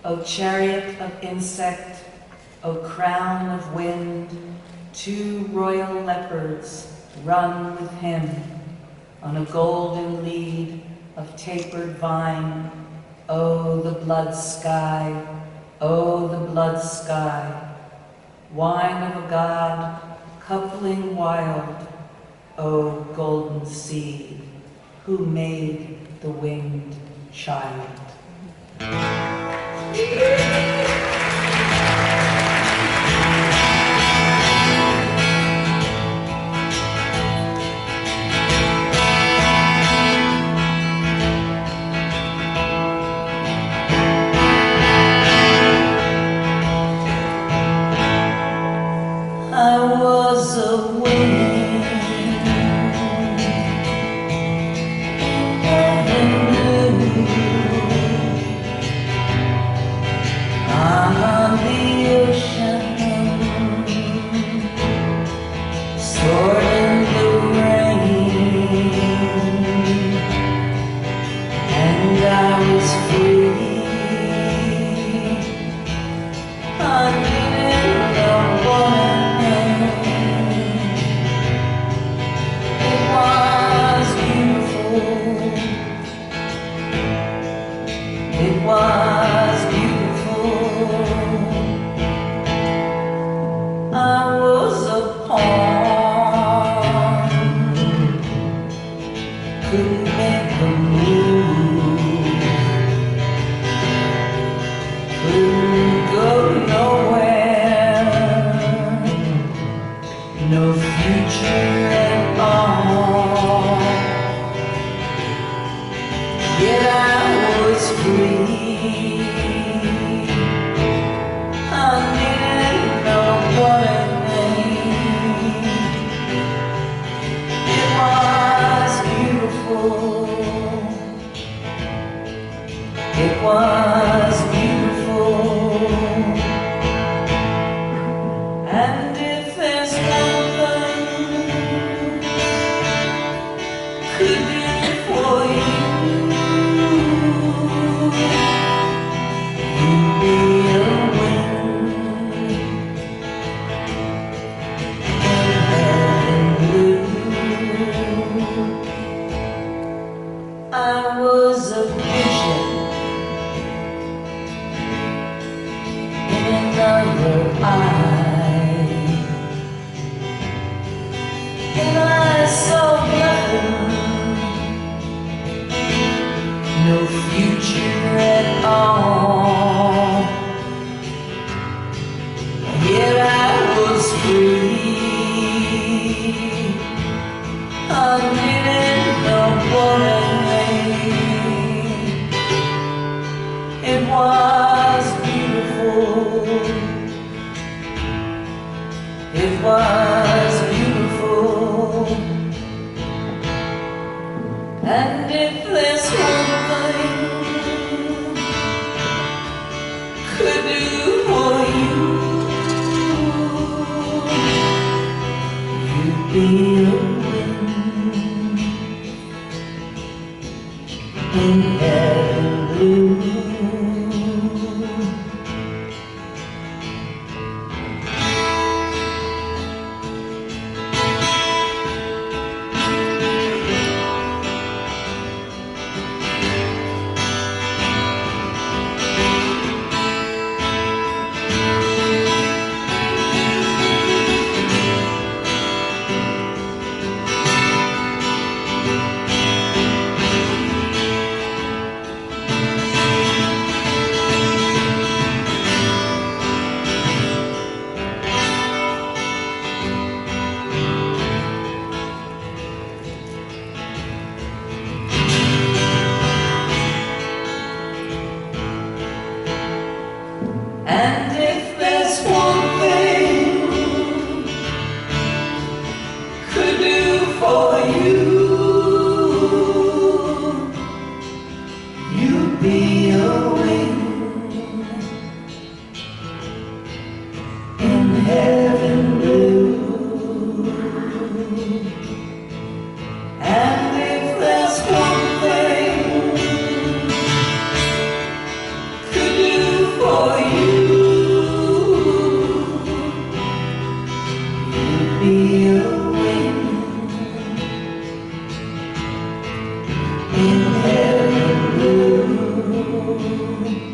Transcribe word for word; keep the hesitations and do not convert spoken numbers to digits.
O chariot of insect, O crown of wind, two royal leopards run with him on a golden lead of tapered vine. O the blood sky, O the blood sky, wine of a god, coupling wild, O golden seed, who made the winged child. I was a wind and blue on the ocean, soared in the rain, and I was free. I didn't know what it was beautiful. I was a pawn, couldn't make a move, couldn't go nowhere, no future at all. Yet I was free. I didn't know what it meant. It was beautiful. It was beautiful. And if there's nothing could do for you, I was a vision in another eye, and I saw nothing, no future at all. Yet I was free. I didn't know what it meant. It was beautiful. It was beautiful. And if there's one thing could do for you, you'd be a wind in heaven blue. And if there's one thing could do for you, you'd be a wing in heaven blue. And if there's one thing could do for road.